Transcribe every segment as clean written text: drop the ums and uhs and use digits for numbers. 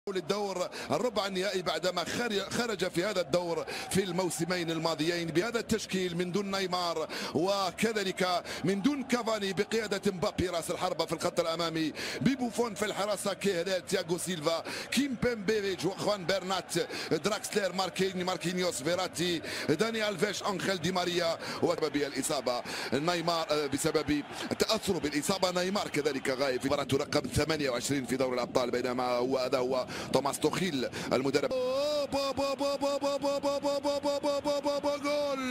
للدور الربع النهائي بعدما خرج في هذا الدور في الموسمين الماضيين بهذا التشكيل من دون نيمار وكذلك من دون كافاني بقيادة مبابي راس الحربة في الخط الأمامي ببوفون في الحراسة كيهلال تياغو سيلفا كيمبيمبي خوان برنات دراكسلر ماركينيوس فيراتي داني ألفيش أنخيل دي ماريا وبسبب الإصابة نيمار بسبب التأثر بالإصابة نيمار كذلك غايب في مباراة رقم 28 في دوري الأبطال بينما هذا هو توماس توخيل المدرب. جول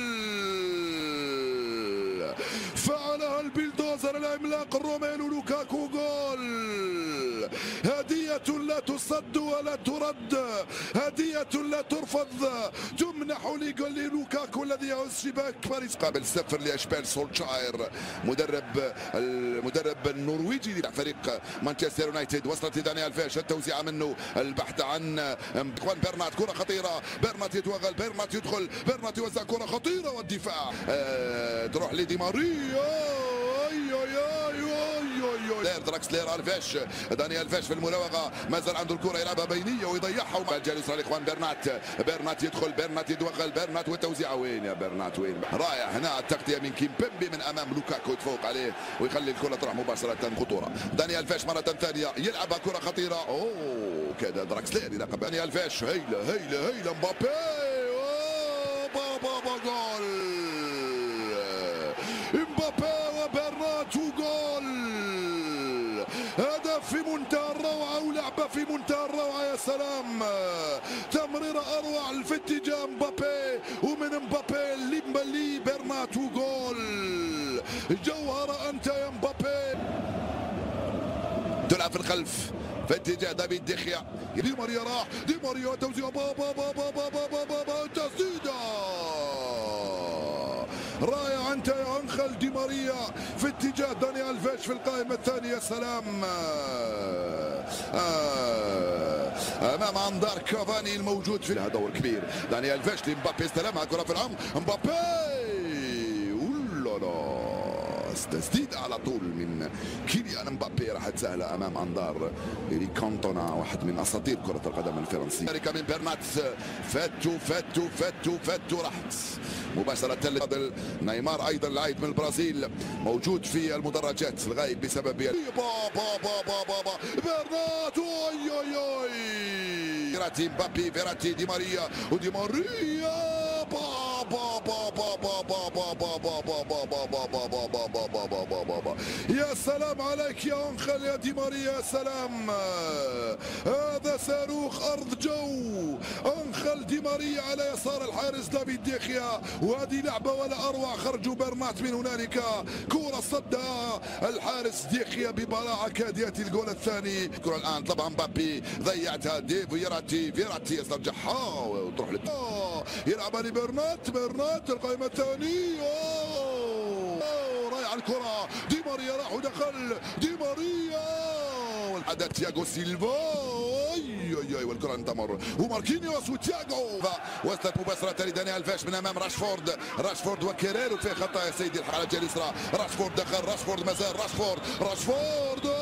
فعلها البلدوزر العملاق الروميلو لوكاكو. جول هدية لا تصد ولا ترد، هدية لا ترفض، تمنح لوكاكو الذي يعز شباك باريس قابل 0 لاشبال سولشاير المدرب النرويجي لفريق مانشستر يونايتد. وصلت لداني ألفيش التوزيعة منه البحث عن خوان برنات، كرة خطيرة، برنات يتوغل، برنات يدخل، برنات يوزع كرة خطيرة والدفاع تروح لدي ماريا. دراكسلر ألفيش داني ألفيش في المراوغة ما زال عنده الكرة يلعبها بينية ويضيعها الجالس على اخوان برنات يدخل، برنات يتوغل، برنات والتوزيعة وين يا برنات وين؟ رائع هنا التغطية من كيمبيمبي من امام لوكاكو يتفوق عليه ويخلي الكرة تروح مباشرة خطورة. داني ألفيش مرة ثانية يلعبها كرة خطيرة. اوه كذا دراكسلر يراقب داني ألفيش. هيله مبابي بابا جول مبابي وبرنات وجول. هدف في منتهى الروعة ولعبة في منتهى الروعة. يا سلام تمريرة أروع في اتجاه مبابي ومن مبابي لي برنات وجول. جوهرة أنت يا مبابي. تلعب في الخلف في اتجاه دافيد ديخيا. دي ماريا راح، دي ماريا توزيع بابا تسديدة رائع أنت يا أنخيل دي ماريا في اتجاه داني ألفيش في القائمة الثانية. سلام أمام أنظار كافاني الموجود في دور كبير. داني ألفيش لمبابي استلمها كرة في العمق مبابي تسديد على طول من كيليان مبابي راحت سهله امام انظار إيريك كانتونا واحد من اساطير كره القدم الفرنسيه. ذلك من برنات فاتو راحت مباشره لفضل نيمار ايضا لاعب من البرازيل موجود في المدرجات الغايب بسبب بابا برنات فيراتي مبابي فيراتي دي ماريا ودي ماريا يا سلام عليك يا أنخيل يا دي ماريا. يا سلام هذا صاروخ أرض جو. أنخيل دي ماريا على يسار الحارس دافيد ديخيا وهذه لعبة ولا أروع. خرجوا برنات من هنالك كرة صدها الحارس ديخيا ببراعة كادية الجول الثاني. الكرة الآن طبعا مبابي ضيعتها دي فيراتي يسترجعها وتروح يلعبها لبرنات القائمة الثانية. رائع الكرة دي ماريا راح ودخل دي ماريا والحدث تياغو سيلفا والكرة انتمر وماركينيوس وتياغو وصلت مباشرة لداني ألفيش من امام راشفورد وكيريرو في خطأ يا سيدي الحركة اليسرى. راشفورد دخل، راشفورد مازال، راشفورد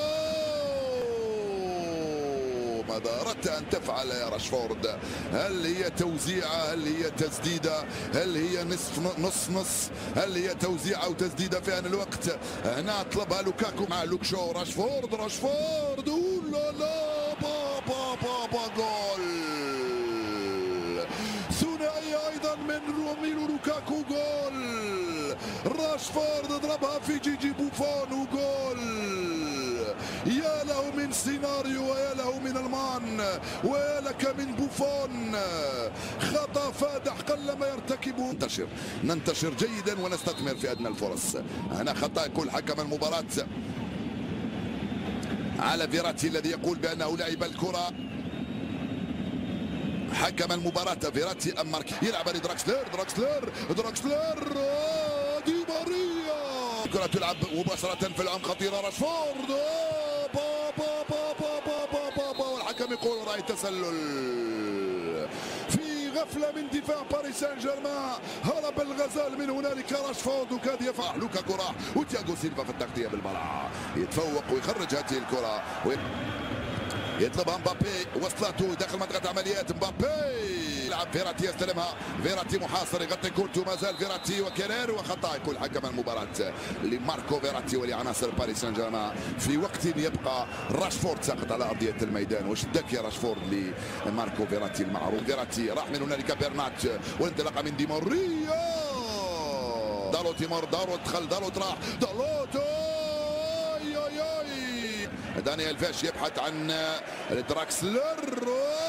ماذا أردت أن تفعل يا راشفورد؟ هل هي توزيعة؟ هل هي تسديدة؟ هل هي نص؟ هل هي توزيعة وتسديدة في آن الوقت؟ هنا طلبها لوكاكو مع لوكشو. راشفورد لا بابا جول ثنائية أيضا من روميلو لوكاكو. جول راشفورد ضربها في جيجي بوفون وجول. يا له من سيناريو ويا له من المان ويا لك من بوفون. خطأ فادح قلما يرتكبه. ننتشر جيدا ونستثمر في أدنى الفرص. هنا خطأ يقول حكم المباراة على فيراتي الذي يقول بأنه لعب الكرة. حكم المباراة فيراتي أم مارك يلعب لدراكسلر دي ماريا. الكرة تلعب مباشرة في العمق خطيرة. راشفورد والحكم يقول رأي تسلل في غفلة من دفاع باريس سان جيرمان. هرب الغزال من هنالك راشفورد وكاد يفرح لوكاكو راح وتياغو سيلفا في التغطية بالبراعة يتفوق ويخرج هذه الكرة يطلبها مبابي، وصلته داخل منطقة عمليات. مبابي يلعب فيراتي، يستلمها فيراتي محاصر، يغطي كورتو، ما زال فيراتي وكيرير، وخطأ يقول حكم المباراة لماركو فيراتي ولعناصر باريس سان جيرمان في وقت يبقى راشفورد ساقط على أرضية الميدان. وش داك يا راشفورد لماركو فيراتي المعروف. فيراتي راح من هنالك بيرنات، وانطلاقة من دي ماريا. دالوت يمر، دالوت دخل، دالوت راح، دالوت دانيال فاش يبحث عن دراكسلر.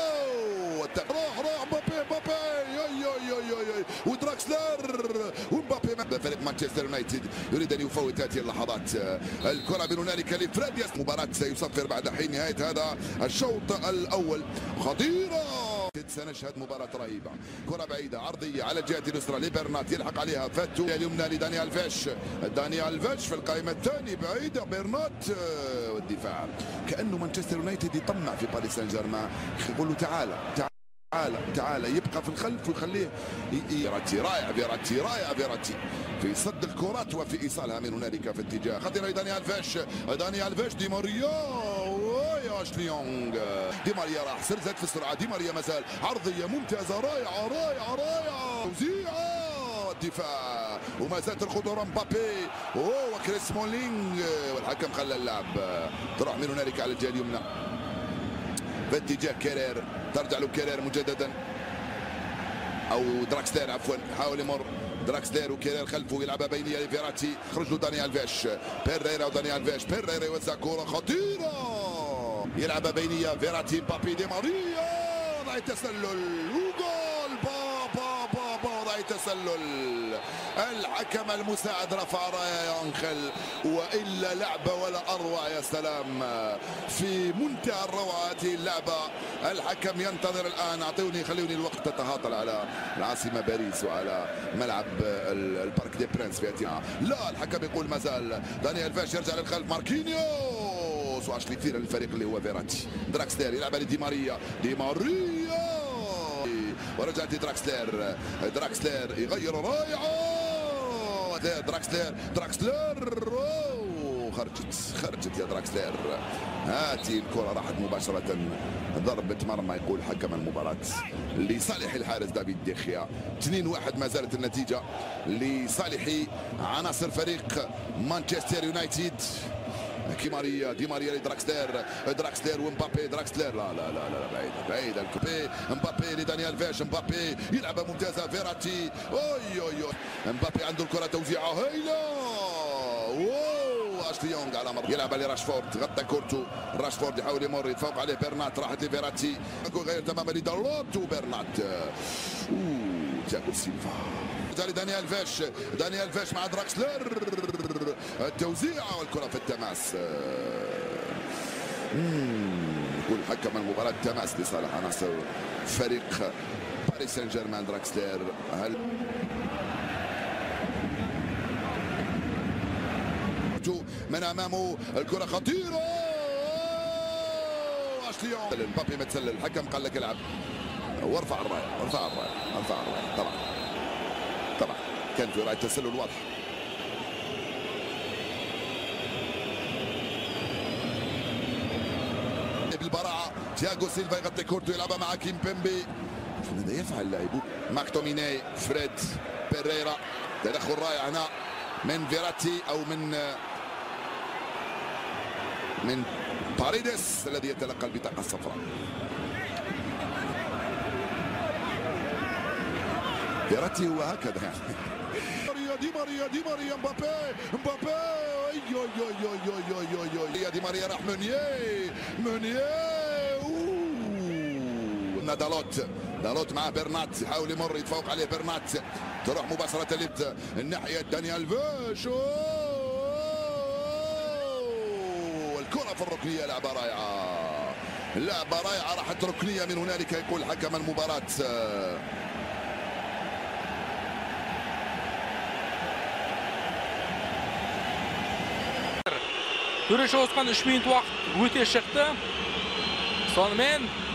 راح مبابي ودراكسلر ومبابي. فريق مانشستر يونايتد يريد ان يفوت هذه اللحظات. الكره من هنالك لفريد. مباراة سيصفر بعد حين نهاية هذا الشوط الاول. خطيرة. سنشهد مباراة رهيبة. كرة بعيدة عرضية على الجهة اليسرى لبرنات، يلحق عليها فاتو اليمنى لدانيال فاش. دانيال فاش في القائمة الثانية بعيدة. برنات والدفاع. كأنه مانشستر يونايتد يطمع في باريس سان جيرمان، يقول له تعال يبقى في الخلف ويخليه. فيراتي رائع، فيراتي في صد الكرات وفي ايصالها من هنالك في اتجاه خطير لدانيال فاش. دي ماريا اشلي يونغ. دي ماريا راح سرزت في السرعه. دي ماريا مازال عرضيه ممتازه، رائعه توزيعه الدفاع وما زالت الخطوره. مبابي وكريس سمولينغ، والحكم خلى اللعب تروح من هنالك على الجهه اليمنى في اتجاه كيرير. ترجع له كيرير مجددا، او دراكسلير عفوا، حاول يمر دراكسلير وكيرير خلفه، يلعبها بينيه لفيراتي، خرج له دانيال فاش. بيريرا ودانيال فاش. بيريرا يوزع كره خطيره، يلعبها بينيه فيراتي. مبابي، دي ماريا، وضع تسلل وجول. وضع تسلل. الحكم المساعد رفع رايه يا انخل، والا لعبه ولا اروع. يا سلام، في منتهى الروعه هذه اللعبه. الحكم ينتظر الان. خلوني الوقت تتهاطل على العاصمه باريس وعلى ملعب البارك دي برنس في هذه. لا، الحكم يقول ما زال. دانيال فاش يرجع للخلف. ماركينيوس واشلي كثير للفريق اللي هو فيراتي. دراكسلير يلعبها لدي ماريا. ورجعت دراكسلير يغير، رائعه. دراكسلير خرجت يا دراكسلير. هاتي الكره راحت مباشره ضربة مرمى. يقول حكم المباراة لصالح الحارس دافيد ديخيا. 2-1 ما زالت النتيجة لصالح عناصر فريق مانشستر يونايتد. دي ماريا لدراكسلير ومبابي. دراكسلير لا بعيد الكوبي. مبابي لدانيال فاش. مبابي يلعبها ممتازة. فيراتي مبابي عنده الكرة، توزيعها هايلة. اشلي يونغ على مر، يلعب لراشفورد، غطى كورتو. راشفورد يحاول يمر، يتفوق عليه بيرنات، راحت لفيراتي، غير تماما لدالوت وبيرنات. تياغو سيلفا لدانيال فاش مع دراكسلير. التوزيع والكرة في التماس. يقول حكم المباراة تماس لصالح عناصر فريق باريس سان جيرمان. دراكسلير من امامه الكره خطيره. اشلي يونغ. مبابي متسلل، الحكم قال لك العب وارفع الرايه. طبعا كان في رايه تسلل واضح. بالبراعه تياغو سيلفا يغطي كورتو، يلعبها مع كيمبيمبي. ماذا يفعل اللاعبون؟ ماكتوميناي، فريد، بيريرا. تدخل رائع هنا من فيراتي او من باريدس الذي يتلقى البطاقة الصفراء. فيراتي هو هكذا يعني. دي ماريا مبابي دي ماريا راح مونيه دالوت مع برنات، يحاول يمر، يتفوق عليه برنات، تروح مباشرة لبت الناحية دانيال فاش. الكرة في الركنية، لعبة رائعة راحت ركنية من هنالك. يقول حكم المباراة Görüş Osman 3 minut vaqt o'tish chiqdi. Sonmen